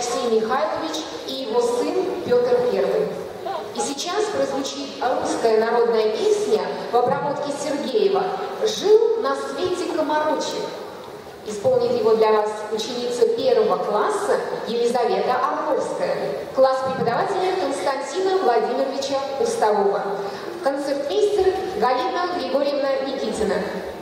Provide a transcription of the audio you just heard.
Алексей Михайлович и его сын Петр I. И сейчас прозвучит русская народная песня в обработке Сергеева «Жил на свете комарочек». Исполнит его для вас ученица 1 класса Елизавета Орловская, класс преподавателя Константина Владимировича Устового, концертмейстер Галина Григорьевна Никитина.